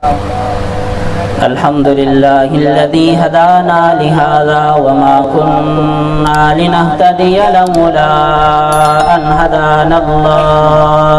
الحمد لله الذي هدانا لهذا وما كنا لنهتدي لولا أن هدانا الله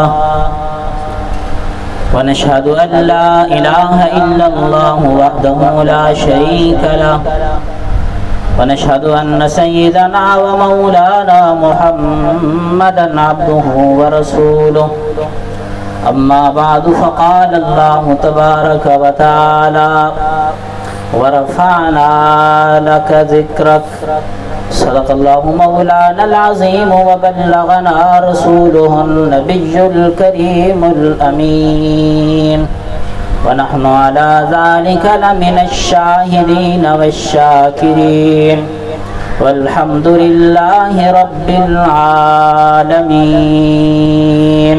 ونشهد أن لا إله إلا الله وحده لا شريك له ونشهد أن سيدنا ومولانا محمدا عبده ورسوله أما بعد فقال الله تبارك وتعالى ورفعنا لك ذكرك صدق الله مولانا العظيم وبلغنا رسوله النبي الكريم الأمين ونحن على ذلك لمن الشاهدين والشاكرين والحمد لله رب العالمين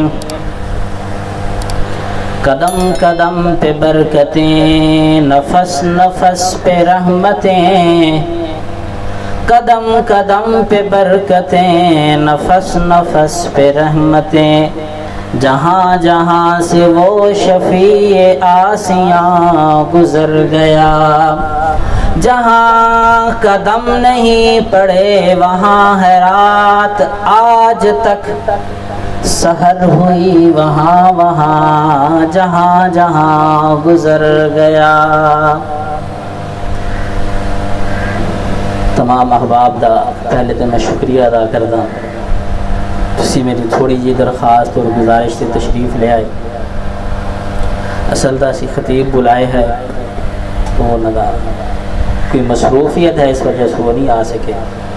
قدم قدم پہ برکتیں نفس نفس پہ رحمتیں قدم قدم پہ برکتیں نفس نفس پہ رحمتیں جہاں جہاں سے وہ شفیع آسیاں گزر گیا جہاں قدم نہیں پڑے وہاں ہے رات آج تک سحر ہوئی وہاں وہاں جہاں جہاں گزر گیا۔ تمام احباب دا پہلے تو میں شکریہ ادا کردا تسی میری تھوڑی جی درخواست اور گزارش سے تشریف لے آئے۔ اصل دا سی خطیب بلائے ہے تو نگا کوئی مصروفیت ہے اس وجہ سے وہ نہیں آ سکے۔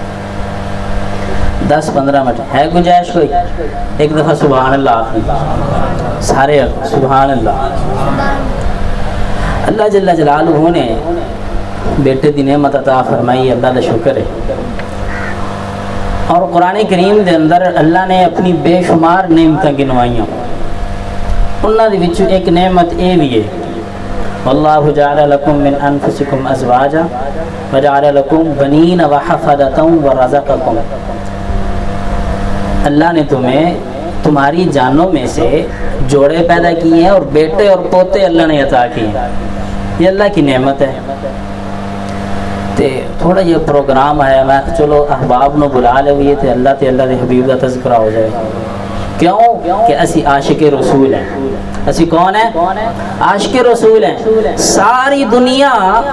10-15 منٹ ہے گنجائش کوئی؟ ایک دفعہ سبحان اللہ سارے سبحان اللہ۔ اللہ جل جلالہ نے بیٹے دی نعمت عطا فرمائی، اللہ دا شکر ہے۔ اور قرآن کریم دے اندر اللہ نے اپنی بے شمار نعمتیں گنوائیاں، انہاں دے وچ ایک نعمت اے بھی ہے واللہ جعل لکم من انفسکم ازواجا وجعل لکم بنین وحفدۃ ورزقکم۔ اللہ نے تمہیں تمہاری جانوں میں سے جوڑے پیدا کیے ہیں اور بیٹے اور پوتے اللہ نے عطا کیے ہیں، یہ اللہ کی نعمت ہے۔ تے تھوڑا یہ پروگرام ہے، میں چلو احباب نو بلا لے ہوئے تھے اللہ تے اللہ دے حبیب دا تذکرہ ہو جائے۔ کیوں کہ اسی عاشق رسول ہیں۔ اسی کون ہیں؟ عاشق رسول ہیں۔ ساری دنیا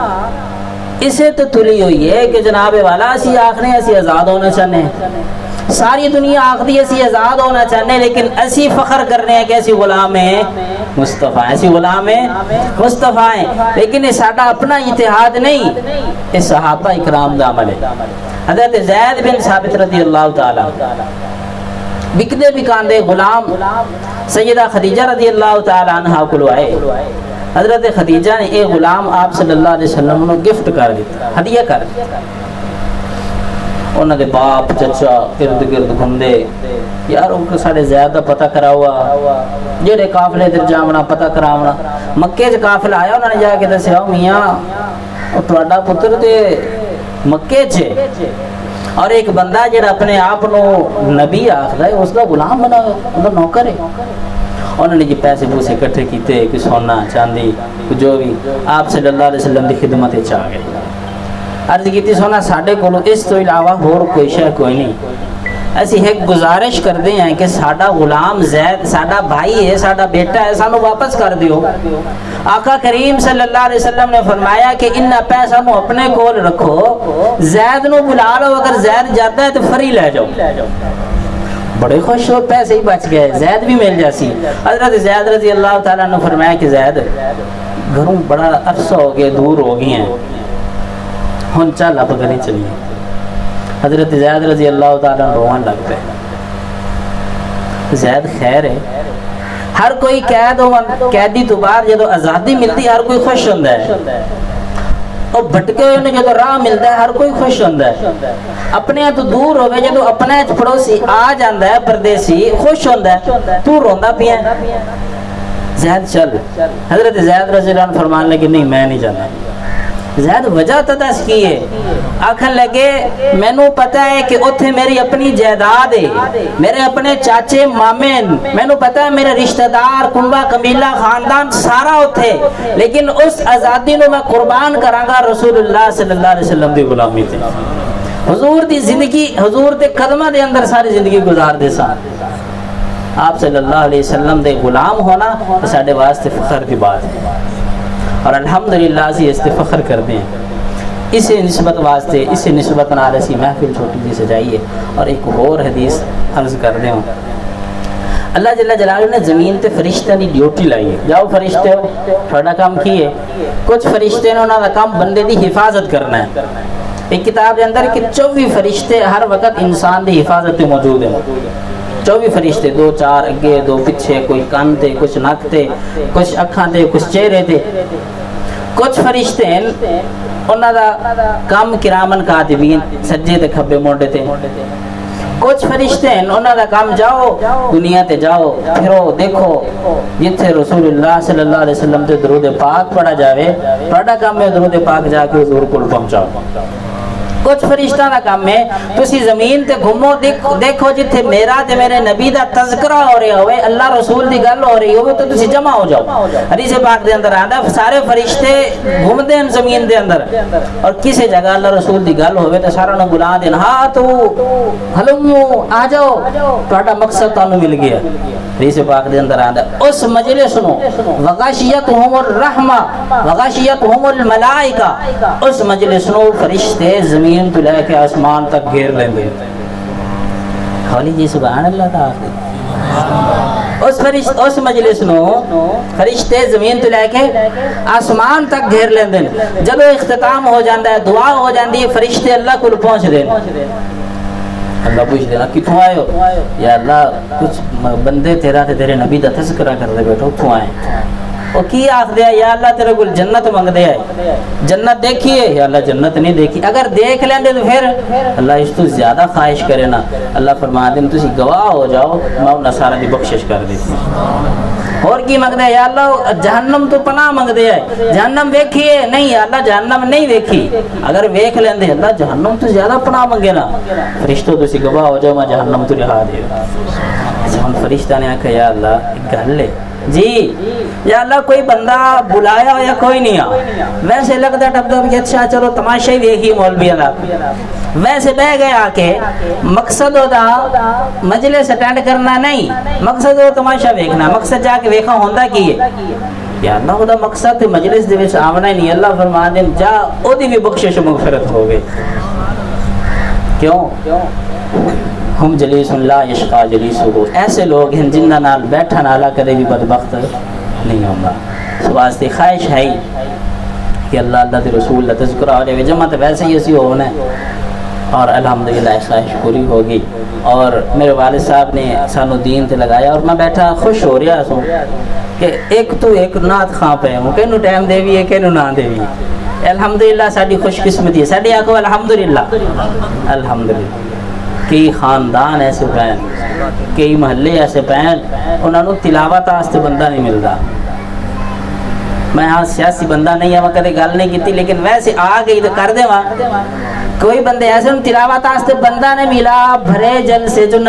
اسے تو تلی ہوئی ہے کہ جناب والا اسی آخنے اسی آزاد ہونا چاہنے ہیں، ساری دنیا آخری اسی آزاد ہونا چاہنے ہیں، لیکن اسی فخر کرنے ہیں کہ اسی غلام ہیں مصطفیٰ، ایسی غلام ہیں مصطفیٰ ہیں، لیکن یہ ساڑھا اپنا اتحاد نہیں، یہ صحابہ اکرام دا عمل ہے۔ حضرت زید بن ثابت رضی اللہ تعالیٰ بکدے بکاندے غلام سیدہ خدیجہ رضی اللہ تعالیٰ عنہ کو آئے۔ حضرت خدیجہ نے ایک غلام آپ صلی اللہ علیہ وسلم نے گفٹ کر دیتا، ہدیہ کر دیتا۔ انہوں نے باپ چچا ارد گرد گھومدے یار ان کو سارے زیادہ پتہ کرا ہوا جڑے قافلے در جامنا پتہ کراونا۔ مکے چ قافلہ آیا، انہوں نے جا کے دسیا میاں تہاڈا پتر تے مکے چ اور ایک بندہ جڑا اپنے آپ نو نبی آخدا ہے اس کا غلام بنا ہوا، نوکر ہے۔ انہوں نے جی پیسے پوسے اکٹھے کیتے، کوئی سونا چاندی جو بھی، آپ صلی اللہ علیہ وسلم کی خدمت چ آ گئے۔ عرض کی سونا ساڈے کولو اس تو علاوہ اور کوئی شے کوئی نہیں، ایسی ایک گزارش کرتے ہیں کہ ساڈا غلام زید ساڈا بھائی ہے، ساڈا بیٹا ہے، سانو واپس کر دیو۔ آقا کریم صلی اللہ علیہ وسلم نے فرمایا کہ ان پیسہ نو اپنے کول رکھو، زید نو بلا لو، اگر زید جاتا ہے تو فری لے جاؤ۔ بڑے خوش ہو، پیسے ہی بچ گئے، زید بھی مل جاسی۔ حضرت زید رضی اللہ تعالیٰ نے فرمایا کہ زید گھروں بڑا عرصہ ہو گیا، دور ہو گئی ہیں، ہن چل آپ گھر چلیے۔ حضرت زید رضی اللہ تعالیٰ روان لگ پہ۔ زید خیر ہے، ہر کوئی قیدی تو باہر جدو آزادی ملتی ہر کوئی خوش ہوتا ہے، اور بھٹکے ہوئے جدو راہ ملتا ہے ہر کوئی خوش ہوتا ہے۔ اپنے تو دور ہوئے جدو اپنے پڑوسی آ جاتا ہے پردیسی خوش ہوتا ہے، تو روندا پیا زید چل۔ حضرت زید رضی اللہ عنہ فرمان لگے نہیں میں نہیں جانا۔ زید وجہ تدس کی ہے آکھن لگے مینوں پتہ ہے کہ اتھے میری اپنی جائیداد ہے، میرے اپنے چاچے مامے، مینوں پتہ ہے میرے رشتہ دار کنبہ قبیلہ خاندان سارا اتھے، لیکن اس آزادی نو میں قربان کراں گا رسول اللہ صلی اللہ علیہ وسلم دی غلامی تے۔ حضور دی زندگی، حضور دے قدمہ دے اندر ساری زندگی گزار دے سا۔ آپ صلی اللہ علیہ وسلم دے غلام ہونا ساڈے واسطے فخر دی بات ہے، اور الحمدللہ اسی اس تے فخر کرتے ہیں۔ اسے نسبت واسطے، اسے نسبت نال اسی محفل چھوٹی جی سجائیے۔ اور ایک اور حدیث عرض کر دیں، اللہ جل جلالہ نے زمین تے فرشتہ دی ڈیوٹی لائی ہے، جاؤ فرشتے ہو تھوڑا کام کی ہے۔ کچھ فرشتے نے انہاں دا کام بندے دی حفاظت کرنا ہے۔ ایک کتاب دے اندر کہ 24 فرشتے ہر وقت انسان دی حفاظت میں موجود ہیں۔ 24 فرشتے، 2 4 اگے 2 پیچھے، کوئی کان تے، کچھ نک تے، کچھ اکھاں تے، کچھ چہرے تے۔ کچھ فرشتے انہاں دا کام کرامن کاتبین سجے تے کھبے موڈے تے۔ کچھ فرشتے انہاں دا کام جاؤ دنیا تے جاؤ پھرو دیکھو جتھے رسول اللہ صلی اللہ علیہ وسلم تے درود پاک پڑھا جاوے، تہاڈا کام ہے درود پاک جا کے حضور کول پہنچاؤ۔ کچھ فرشتہ دا کام ہے تسی زمین تے گھومو دیکھو جتھے میرا تے میرے نبی دا تذکرہ ہو رہا ہوئے، اللہ رسول دی گل ہو رہی ہوئے تو تسی جمع ہو جاؤ۔ حدیث پاک دے اندر آندا سارے فرشتے گھومدے ہیں زمین دے اندر، اور کسی جگہ اللہ رسول دی گل ہوئے تو سارا نو بلا دین، ہاں تو ہلمو آ جاؤ تہاڈا مقصد تانوں مل گیا۔ حدیث پاک دے اندر آندا اس مجلس نو وغاشیتہم الرحمہ وغاشیتہم الملائکہ، اس مجلس نو فرشتے زمین تو لے کے آسمان تک گھیر لیں گے۔ حولی جی سبحان اللہ تعالی۔ اس مجلس نو فرشتے زمین تو لے کے آسمان تک گھیر لیں دیں۔ جب اختتام ہو جاندہ ہے، دعا ہو جاندی ہے، فرشتے اللہ کو پہنچ دیں۔ اللہ پوچھ دینا کتوں آئے ہو؟ یا اللہ کچھ بندے تیرا تے تیرے نبی دا تذکرہ کر دے بیٹھو کتوں آئے؟ وہ کی آخ دیا یا اللہ تیرے کو جنت مانگ دیا ہے، جنت دیکھیے؟ یا اللہ جنت نہیں دیکھی۔ اگر دیکھ لیں دے تو پھر اللہ اس تو زیادہ خواہش کرے نا، اللہ فرما دیں تسی گواہ ہو جاؤ میں انہاں سارا دی بخشش کر دیتی۔ اور کی مانگ دیا؟ یا اللہ جہنم تو پناہ مانگ دیا ہے، جہنم ویکھیے؟ نہیں یا اللہ جہنم نہیں ویکھی۔ اگر ویکھ لیں دے اللہ جہنم تو زیادہ پناہ مانگے نا، فرشتوں تسی گواہ ہو جاؤ میں جہنم تو رہا دے۔ فرشتہ نے آکھا یا اللہ ایک گل ہے جی، یا اللہ کوئی بندہ بلایا ہو یا کوئی نہیں آ، ویسے لگتا ٹپتا بھی اچھا چلو تماشا ہی دیکھی مولوی اللہ، ویسے بہ گئے آ کے مقصد ہوتا مجلس اٹینڈ کرنا نہیں، مقصد ہو تماشا ویکھنا، مقصد جا کے ویکھا ہوندہ کی ہے یا اللہ دا مقصد مجلس دے وچ آونا ہی نہیں۔ اللہ فرما دیں جا او دی بھی بخشش مغفرت ہو گئی۔ کیوں؟ ہم جلیس لا یشقا جلیسہ، ایسے لوگ ہیں جنہ نال بیٹھا نالا کدے بھی بدبخت نہیں ہوگا۔ اس واسطے خواہش ہے کہ اللہ اللہ کے رسول اللہ تذکرہ ہو جائے، جمع تو ویسے ہی اسی ہونا ہے، اور الحمدللہ خواہش پوری ہوگی۔ اور میرے والد صاحب نے سانو دین تے لگایا، اور میں بیٹھا خوش ہو رہا سوں کہ ایک تو ایک نعت خاں پہ ہوں، کہنو ٹائم دے بھی ہے کہنو نہ دے بھی۔ الحمدللہ ساڑی خوش قسمتی ہے، ساڑی آکھو الحمدللہ الحمدللہ۔ کئی خاندان ایسے پہن، کئی محلے ایسے پہن، انہوں نے تلاوت آستے بندہ نہیں ملتا۔ میں ہاں سیاسی بندہ نہیں ہے، میں کدے گل نہیں کیتی، لیکن ویسے آ گئی تو کر دے وہاں۔ کوئی بندے ایسے ان تلاوت آستے بندہ نہیں ملا، بھرے جل سے جو نہ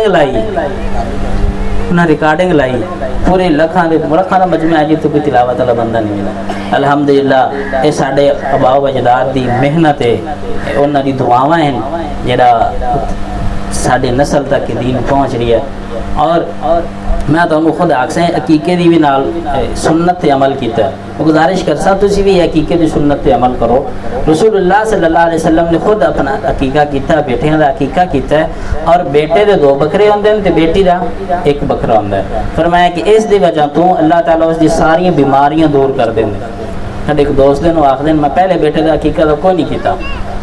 ریکارڈنگ لائی پورے لکھاں دا مجمع جی تو کوئی تلاوت والا بندہ نہیں ملا۔ الحمدللہ اے ساڈے آباء و اجداد دی محنت ہے، انہاں دی دعاواں ہیں جڑا ساڈے نسل تک دین پہنچ رہی ہے۔ اور میں تو خود آکسیں عقیقے دی بھی نال سنت تے عمل کیتا ہے، گزارش کرسا تسی بھی عقیقے دی سنت تے عمل کرو۔ رسول اللہ صلی اللہ علیہ وسلم نے خود اپنا عقیقہ کیتا، بیٹیاں دا عقیقہ کیتا ہے، اور بیٹے دے 2 بکرے ہوندے تے بیٹی دا 1 بکرا ہوندا ہے۔ فرمایا کہ اس دی وجہ تو اللہ تعالیٰ اس دی ساری بیماریاں دور کر دیں۔ ساڈے ایک دوست نے آکھ دین میں پہلے بیٹے دا عقیقہ دا کوئی نہیں کیتا،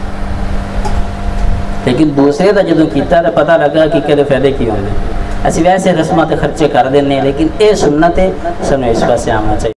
لیکن دوسرے دا جدوں کیتا تو پتہ لگا کہ کدے فائدے کی ہوندے۔ اسی ویسے رسمات خرچے کر دینے، لیکن اے سنت ہے، سنو اس پاسے آنا چاہیے۔